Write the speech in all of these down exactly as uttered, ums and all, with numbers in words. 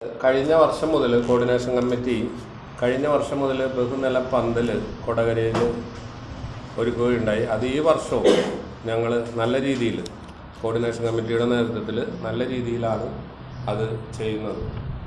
കഴിഞ്ഞ വർഷം മുതൽ കോർഡിനേഷൻ കമ്മിറ്റി കഴിഞ്ഞ വർഷം മുതൽ ബഹുനില പന്തൽ കൊടകരയിൽ ഒരുക്കുകയുണ്ടായി. അത് ഈ വർഷവും ഞങ്ങൾ നല്ല രീതിയിൽ കോർഡിനേഷൻ കമ്മിറ്റിയുടെ നേതൃത്വത്തിൽ നല്ല രീതിയിലാണ് അത് ചെയ്യുന്നത്.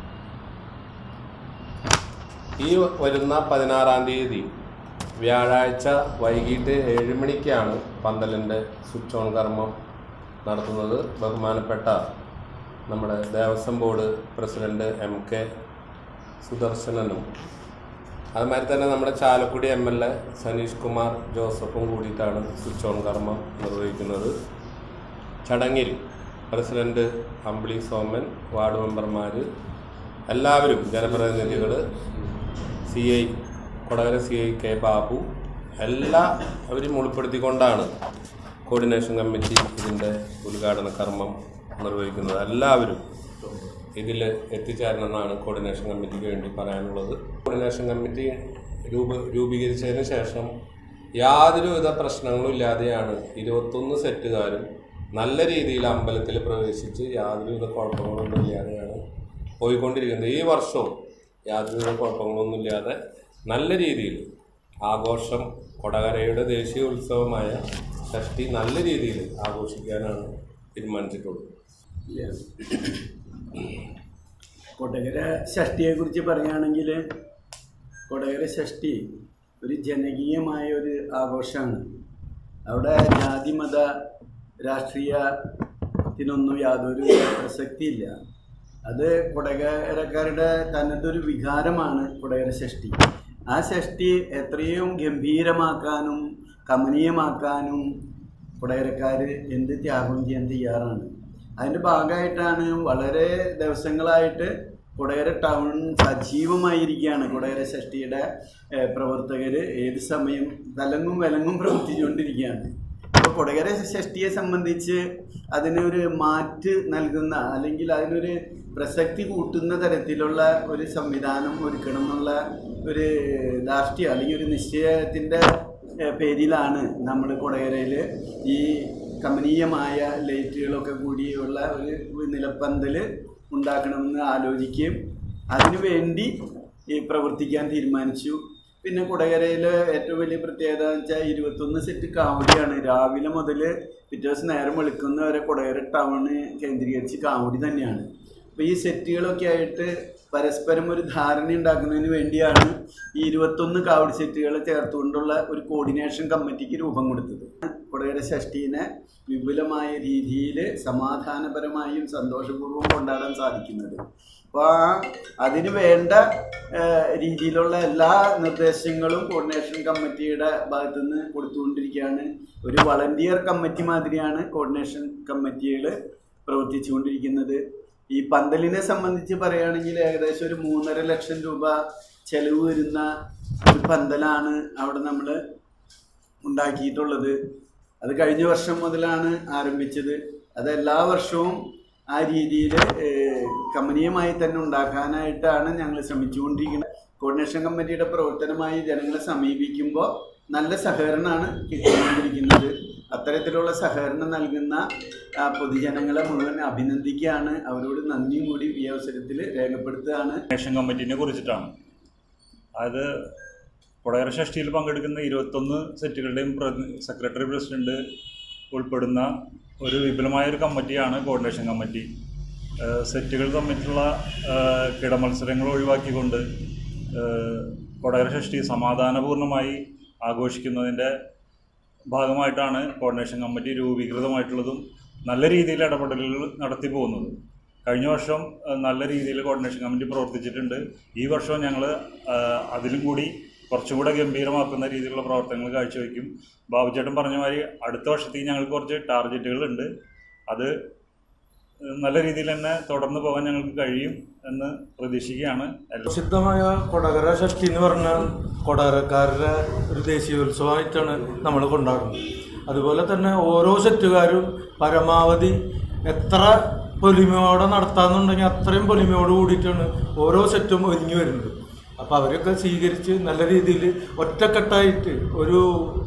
ഈ വരുന്ന പതിനാറാം തീയതി വ്യാഴാഴ്ച വൈകിട്ട് ഏഴ് മണിക്കാണ് പന്തലിൻ്റെ സ്വിച്ച് ഓൺ കർമ്മം നടത്തുന്നത്. ബഹുമാനപ്പെട്ട നമ്മുടെ Devaswom board president M K സുദർശനനും അതുമാതിരി തന്നെ നമ്മുടെ Chalakudy M L A Saneesh Kumar ജോസഫും കൂടിയിട്ടാണ് സ്വിച്ച് ഓൺ കർമ്മം നിർവഹിക്കുന്നത്. ചടങ്ങിൽ പ്രസിഡന്റ് അമ്പിളി സോമൻ, വാർഡ് മെമ്പർമാർ എല്ലാവരും, ജനപ്രതിനിധികൾ, C I Kodakara C I K Babu എല്ലാവരും ഉൾപ്പെടുത്തിക്കൊണ്ടാണ് കോർഡിനേഷൻ കമ്മിറ്റി ഇതിൻ്റെ ഉദ്ഘാടന കർമ്മം നിർവഹിക്കുന്നത്. എല്ലാവരും ഇതിൽ എത്തിച്ചേരണമെന്നാണ് കോർഡിനേഷൻ കമ്മിറ്റിക്ക് വേണ്ടി പറയാനുള്ളത്. കോർഡിനേഷൻ കമ്മിറ്റി രൂപ രൂപീകരിച്ചതിന് ശേഷം യാതൊരുവിധ പ്രശ്നങ്ങളും ഇല്ലാതെയാണ് ഇരുപത്തൊന്ന് സെറ്റുകാരും നല്ല രീതിയിൽ അമ്പലത്തിൽ പ്രവേശിച്ച് യാതൊരുവിധ കുഴപ്പങ്ങളൊന്നും ഇല്ലാതെയാണ് പോയിക്കൊണ്ടിരിക്കുന്നത്. ഈ വർഷവും യാതൊരുവിധ കുഴപ്പങ്ങളൊന്നും ഇല്ലാതെ നല്ല രീതിയിൽ ആഘോഷം, കൊടകരയുടെ ദേശീയ ഉത്സവമായ ഷഷ്ടി നല്ല രീതിയിൽ ആഘോഷിക്കാനാണ് തീരുമാനിച്ചിട്ടുള്ളത്. കൊടകര ഷഷ്ടിയെക്കുറിച്ച് പറയുകയാണെങ്കിൽ കൊടകര ഷഷ്ടി ഒരു ജനകീയമായ ഒരു ആഘോഷമാണ്. അവിടെ ജാതി മത രാഷ്ട്രീയത്തിനൊന്നും യാതൊരു പ്രസക്തിയില്ല. അത് കൊടകരക്കാരുടെ തനതൊരു വികാരമാണ് കൊടകര ഷഷ്ടി. ആ ഷഷ്ടി എത്രയും ഗംഭീരമാക്കാനും കമനീയമാക്കാനും കൊടകരക്കാർ എന്ത് ത്യാഗം ചെയ്യാൻ തയ്യാറാണ്. അതിൻ്റെ ഭാഗമായിട്ടാണ് വളരെ ദിവസങ്ങളായിട്ട് കൊടകര ടൗൺ സജീവമായിരിക്കുകയാണ്. കൊടകര ഷഷ്ടിയുടെ പ്രവർത്തകർ ഏത് സമയം തലങ്ങും വിലങ്ങും പ്രവർത്തിച്ചുകൊണ്ടിരിക്കുകയാണ്. അപ്പോൾ കൊടകര ഷഷ്ടിയെ സംബന്ധിച്ച് അതിനൊരു മാറ്റ് നൽകുന്ന അല്ലെങ്കിൽ അതിനൊരു പ്രസക്തി കൂട്ടുന്ന തരത്തിലുള്ള ഒരു സംവിധാനം ഒരുക്കണം എന്നുള്ള ഒരു ധാർഷ്ട്യം അല്ലെങ്കിൽ ഒരു നിശ്ചയത്തിൻ്റെ പേരിലാണ് നമ്മൾ കൊടകരയിൽ ഈ കമനീയമായ ലൈറ്റുകളൊക്കെ കൂടിയുള്ള ഒരു നിലപ്പന്തൽ ഉണ്ടാക്കണമെന്ന് ആലോചിക്കുകയും അതിനു വേണ്ടി ഈ പ്രവർത്തിക്കാൻ തീരുമാനിച്ചു. പിന്നെ കൊടകരയിൽ ഏറ്റവും വലിയ പ്രത്യേകത എന്ന് വെച്ചാൽ ഇരുപത്തൊന്ന് സെറ്റ് കാവടിയാണ്. രാവിലെ മുതൽ പിറ്റേ ദിവസം നേരം വെളുക്കുന്ന വരെ കൊടകര ടൗണ് കേന്ദ്രീകരിച്ച് കാവടി തന്നെയാണ്. അപ്പോൾ ഈ സെറ്റുകളൊക്കെ ആയിട്ട് പരസ്പരം ഒരു ധാരണ ഉണ്ടാക്കുന്നതിന് വേണ്ടിയാണ് ഈ ഇരുപത്തൊന്ന് കാവടി സെറ്റുകൾ ചേർത്തുകൊണ്ടുള്ള ഒരു കോർഡിനേഷൻ കമ്മിറ്റിക്ക് രൂപം കൊടുത്തത്. കൊടകര ഷഷ്ടിനെ വിപുലമായ രീതിയിൽ സമാധാനപരമായും സന്തോഷപൂർവ്വം കൊണ്ടാടാൻ സാധിക്കുന്നത്. അപ്പോൾ അതിന് വേണ്ട രീതിയിലുള്ള എല്ലാ നിർദ്ദേശങ്ങളും കോർഡിനേഷൻ കമ്മിറ്റിയുടെ ഭാഗത്തു നിന്ന് കൊടുത്തുകൊണ്ടിരിക്കുകയാണ്. ഒരു വളണ്ടിയർ കമ്മിറ്റി മാതിരിയാണ് കോർഡിനേഷൻ കമ്മിറ്റികൾ പ്രവർത്തിച്ചു കൊണ്ടിരിക്കുന്നത്. ഈ പന്തലിനെ സംബന്ധിച്ച് പറയുകയാണെങ്കിൽ ഏകദേശം ഒരു മൂന്നര ലക്ഷം രൂപ ചെലവ് വരുന്ന ഒരു പന്തലാണ് അവിടെ നമ്മൾ ഉണ്ടാക്കിയിട്ടുള്ളത്. അത് കഴിഞ്ഞ വർഷം മുതലാണ് ആരംഭിച്ചത്. അത് എല്ലാ വർഷവും ആ രീതിയിൽ കമനീയമായി തന്നെ ഉണ്ടാക്കാനായിട്ടാണ് ഞങ്ങൾ ശ്രമിച്ചുകൊണ്ടിരിക്കുന്നത്. കോർഡിനേഷൻ കമ്മിറ്റിയുടെ പ്രവർത്തനമായി ജനങ്ങളെ സമീപിക്കുമ്പോൾ നല്ല സഹകരണമാണ് കിട്ടിക്കൊണ്ടിരിക്കുന്നത്. അത്തരത്തിലുള്ള സഹകരണം നൽകുന്ന പൊതുജനങ്ങളെ മുഴുവൻ അഭിനന്ദിക്കുകയാണ്. അവരോട് നന്ദിയും കൂടി ഈ അവസരത്തിൽ രേഖപ്പെടുത്തുകയാണ്. കോർഡിനേഷൻ കമ്മിറ്റിനെ കുറിച്ചിട്ടാണ്. അത് കൊടകര ഷഷ്ടിയിൽ പങ്കെടുക്കുന്ന ഇരുപത്തൊന്ന് സെറ്റുകളുടെയും സെക്രട്ടറി പ്രസിഡന്റ് ഉൾപ്പെടുന്ന ഒരു വിപുലമായൊരു കമ്മിറ്റിയാണ് കോർഡിനേഷൻ കമ്മിറ്റി. സെറ്റുകൾ തമ്മിലുള്ള കിടമത്സരങ്ങൾ ഒഴിവാക്കിക്കൊണ്ട് കൊടകര ഷഷ്ടി സമാധാനപൂർണ്ണമായി ആഘോഷിക്കുന്നതിൻ്റെ ഭാഗമായിട്ടാണ് കോർഡിനേഷൻ കമ്മിറ്റി രൂപീകൃതമായിട്ടുള്ളതും നല്ല രീതിയിൽ ഇടപെടലുകൾ നടത്തി പോകുന്നത്. കഴിഞ്ഞ വർഷം നല്ല രീതിയിൽ കോർഡിനേഷൻ കമ്മിറ്റി പ്രവർത്തിച്ചിട്ടുണ്ട്. ഈ വർഷവും ഞങ്ങൾ അതിലും കൂടി കുറച്ചും കൂടെ ഗംഭീരമാക്കുന്ന രീതിയിലുള്ള പ്രവർത്തനങ്ങൾ കാഴ്ചവെക്കും. ബാബുചേട്ടൻ പറഞ്ഞ മാതിരി അടുത്ത വർഷത്തേക്ക് ഞങ്ങൾക്ക് കുറച്ച് ടാർഗറ്റുകളുണ്ട്. അത് നല്ല രീതിയിൽ തന്നെ തുടർന്ന് പോകാൻ ഞങ്ങൾക്ക് കഴിയും എന്ന് പ്രതീക്ഷിക്കുകയാണ്. പ്രസിദ്ധമായ കൊടകര ഷഷ്ടി എന്ന് പറഞ്ഞാൽ കൊടകരക്കാരുടെ ഒരു ദേശീയോത്സവമായിട്ടാണ് നമ്മൾ കൊണ്ടാടുന്നത്. അതുപോലെ തന്നെ ഓരോ സെറ്റുകാരും പരമാവധി എത്ര പൊലിമയോടെ നടത്താമെന്നുണ്ടെങ്കിൽ അത്രയും പൊലിമയോട് കൂടിയിട്ടാണ് ഓരോ സെറ്റും ഒരുങ്ങി വരുന്നത്. അപ്പോൾ അവരൊക്കെ സ്വീകരിച്ച് നല്ല രീതിയിൽ ഒറ്റക്കെട്ടായിട്ട് ഒരു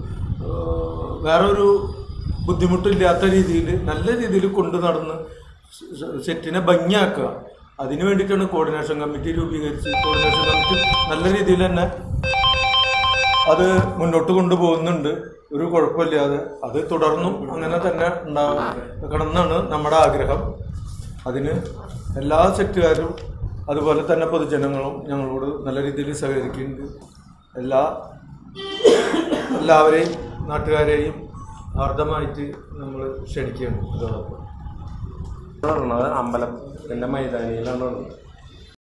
വേറൊരു ബുദ്ധിമുട്ടില്ലാത്ത രീതിയിൽ നല്ല രീതിയിൽ കൊണ്ടു നടന്ന് സെറ്റിനെ ഭംഗിയാക്കുക. അതിനു വേണ്ടിയിട്ടാണ് കോർഡിനേഷൻ കമ്മിറ്റി രൂപീകരിച്ച് കോർഡിനേഷൻ കമ്മിറ്റി നല്ല രീതിയിൽ തന്നെ അത് മുന്നോട്ട് കൊണ്ടുപോകുന്നുണ്ട്, ഒരു കുഴപ്പമില്ലാതെ. അത് തുടർന്നും അങ്ങനെ തന്നെ ഉണ്ടാകണം എന്നാണ് നമ്മുടെ ആഗ്രഹം. അതിന് എല്ലാ സെറ്റുകാരും അതുപോലെ തന്നെ പൊതുജനങ്ങളും ഞങ്ങളോട് നല്ല രീതിയിൽ സഹകരിക്കുന്നുണ്ട്. എല്ലാ എല്ലാവരെയും നാട്ടുകാരെയും ആർദ്രമായിട്ട് നമ്മൾ ക്ഷണിക്കുകയാണ്. അതോടൊപ്പം അമ്പലത്തിൻ്റെ മൈതാനിയിലാണ്